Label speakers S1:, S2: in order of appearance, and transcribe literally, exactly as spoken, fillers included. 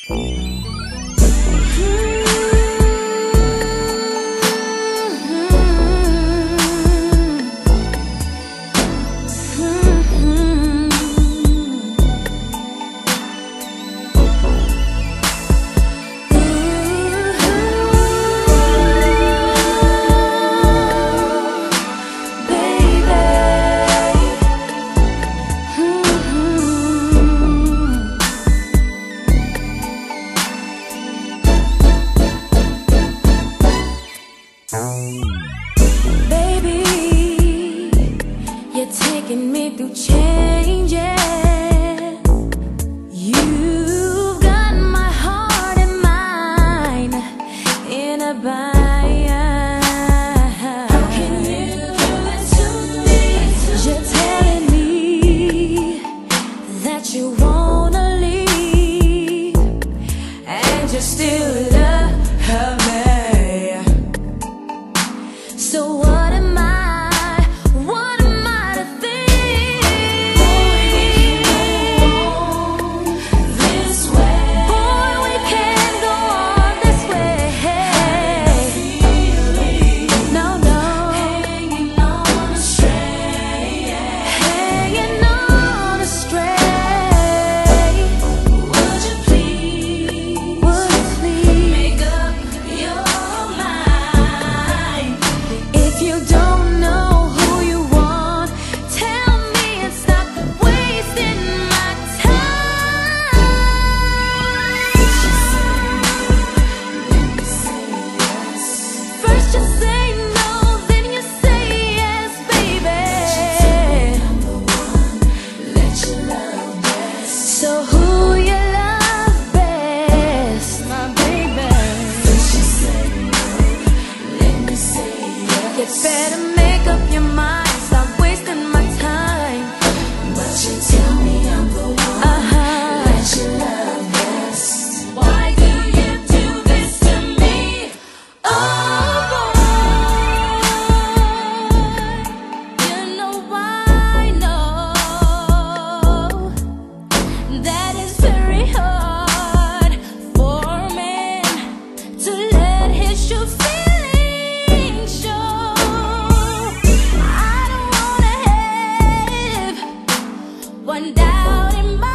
S1: Taking me through changes. You've got my heart and mind in a bind. How can you do it to me? You're telling me that you wanna leave, and you still love me. So what am I? So who you love best, my baby? First you say no, let me say yes. You better make up your mind, stop wasting my time. But you tell me I'm the one uh-huh. that you love best. Why do you do this to me? Oh boy, you know I know that is very hard for a man to let his true feelings show. I don't wanna have one doubt in my